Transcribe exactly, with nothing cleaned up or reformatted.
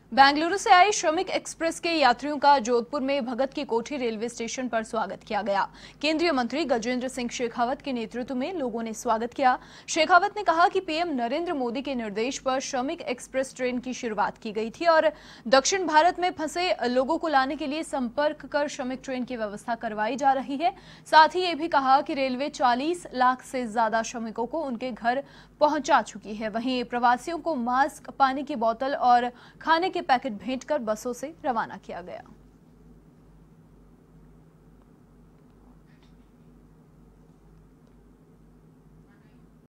बेंगलुरु से आई श्रमिक एक्सप्रेस के यात्रियों का जोधपुर में भगत की कोठी रेलवे स्टेशन पर स्वागत किया गया। केंद्रीय मंत्री गजेंद्र सिंह शेखावत के नेतृत्व में लोगों ने स्वागत किया। शेखावत ने कहा कि पीएम नरेंद्र मोदी के निर्देश पर श्रमिक एक्सप्रेस ट्रेन की शुरुआत की गई थी और दक्षिण भारत में फंसे लोगों को लाने के लिए संपर्क कर श्रमिक ट्रेन की व्यवस्था करवाई जा रही है। साथ ही ये भी कहा कि रेलवे चालीस लाख से ज्यादा श्रमिकों को उनके घर पहुंचा चुकी है। वहीं प्रवासियों को मास्क, पानी की बोतल और खाने के पैकेट भेंट कर बसों से रवाना किया गया।